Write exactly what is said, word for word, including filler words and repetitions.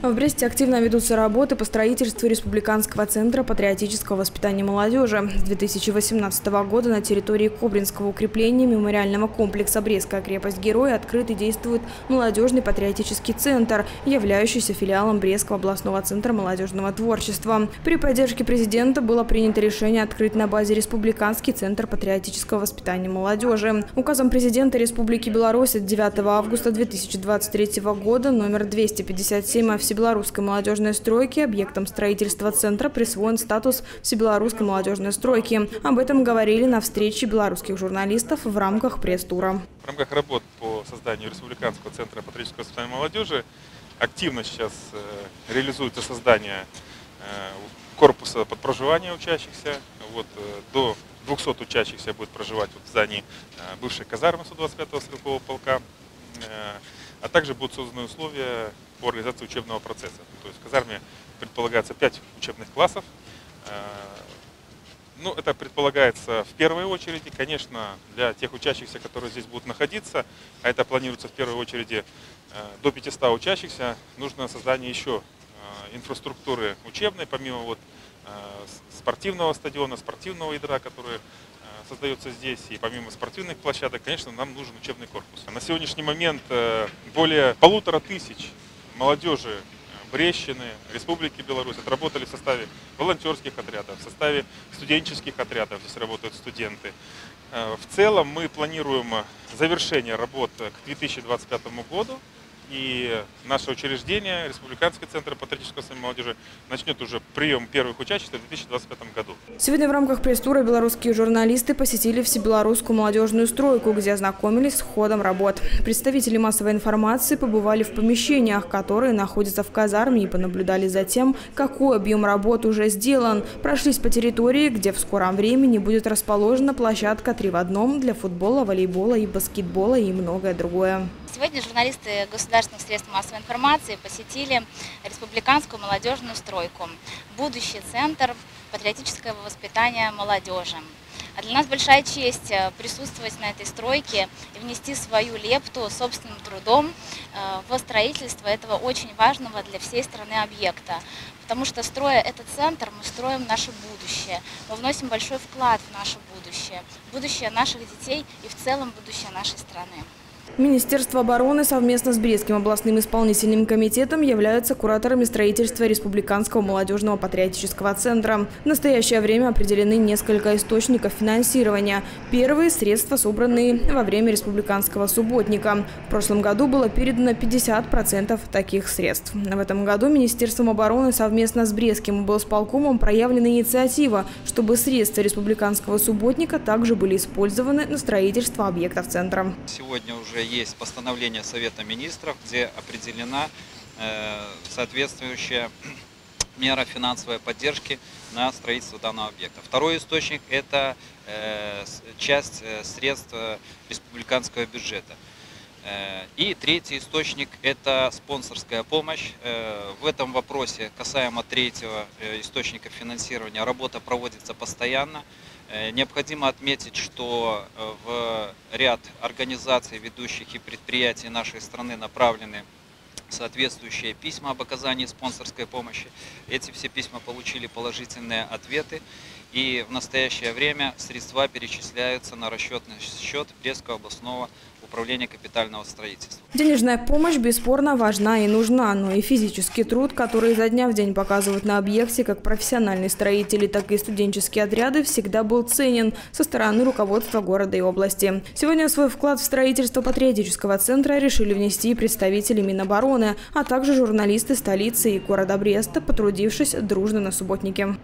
В Бресте активно ведутся работы по строительству Республиканского центра патриотического воспитания молодежи. С две тысячи восемнадцатого года на территории Кобринского укрепления мемориального комплекса «Брестская крепость-герой» открыт и действует молодежный патриотический центр, являющийся филиалом Брестского областного центра молодежного творчества. При поддержке президента было принято решение открыть на базе Республиканский центр патриотического воспитания молодежи. Указом президента Республики Беларусь от девятого августа две тысячи двадцать третьего года номер двести пятьдесят семь о всебелорусской молодежной стройке объектом строительства центра присвоен статус всебелорусской молодежной стройки. Об этом говорили на встрече белорусских журналистов в рамках пресс-тура. В рамках работ по созданию Республиканского центра патриотического воспитания молодежи активно сейчас э, реализуется создание э, корпуса под проживание учащихся. Вот, э, до двухсот учащихся будет проживать вот в здании э, бывшей казармы сто двадцать пятого стрелкового полка. Э, а также будут созданы условия по организации учебного процесса. То есть в казарме предполагается пять учебных классов. Ну, это предполагается в первой очереди, конечно, для тех учащихся, которые здесь будут находиться, а это планируется в первой очереди до пятисот учащихся, нужно создание еще инфраструктуры учебной, помимо вот спортивного стадиона, спортивного ядра, который создается здесь, и помимо спортивных площадок, конечно, нам нужен учебный корпус. На сегодняшний момент более полутора тысяч молодежи Брестщины, Республики Беларусь отработали в составе волонтерских отрядов, в составе студенческих отрядов, здесь работают студенты. В целом мы планируем завершение работ к две тысячи двадцать пятому году. И наше учреждение, Республиканский центр патриотического воспитания молодежи, начнет уже прием первых учащихся в две тысячи двадцать пятом году. Сегодня в рамках пресс-тура белорусские журналисты посетили всебелорусскую молодежную стройку, где ознакомились с ходом работ. Представители массовой информации побывали в помещениях, которые находятся в казарме, и понаблюдали за тем, какой объем работ уже сделан. Прошлись по территории, где в скором времени будет расположена площадка три в одном для футбола, волейбола и баскетбола и многое другое. Сегодня журналисты государственных средств массовой информации посетили Республиканскую молодежную стройку, будущий центр патриотического воспитания молодежи. А для нас большая честь присутствовать на этой стройке и внести свою лепту собственным трудом в строительство этого очень важного для всей страны объекта. Потому что, строя этот центр, мы строим наше будущее, мы вносим большой вклад в наше будущее, будущее наших детей и в целом будущее нашей страны. Министерство обороны совместно с Брестским областным исполнительным комитетом являются кураторами строительства Республиканского молодежного патриотического центра. В настоящее время определены несколько источников финансирования. Первые – средства, собранные во время республиканского субботника. В прошлом году было передано пятьдесят процентов таких средств. В этом году Министерством обороны совместно с Брестским облсполкомом проявлена инициатива, чтобы средства республиканского субботника также были использованы на строительство объектов центра. Сегодня уже есть постановление Совета министров, где определена э, соответствующая мера финансовой поддержки на строительство данного объекта. Второй источник – это э, часть э, средств э, республиканского бюджета. Э, и третий источник – это спонсорская помощь. Э, в этом вопросе, касаемо третьего э, источника финансирования, работа проводится постоянно. Необходимо отметить, что в ряд организаций, ведущих и предприятий нашей страны направлены соответствующие письма об оказании спонсорской помощи. Эти все письма получили положительные ответы, и в настоящее время средства перечисляются на расчетный счет Брестского областного управления капитального строительства. Денежная помощь бесспорно важна и нужна, но и физический труд, который изо дня в день показывают на объекте как профессиональные строители, так и студенческие отряды, всегда был ценен со стороны руководства города и области. Сегодня свой вклад в строительство патриотического центра решили внести представители Минобороны, а также журналисты столицы и города Бреста, потрудившись дружно на субботнике.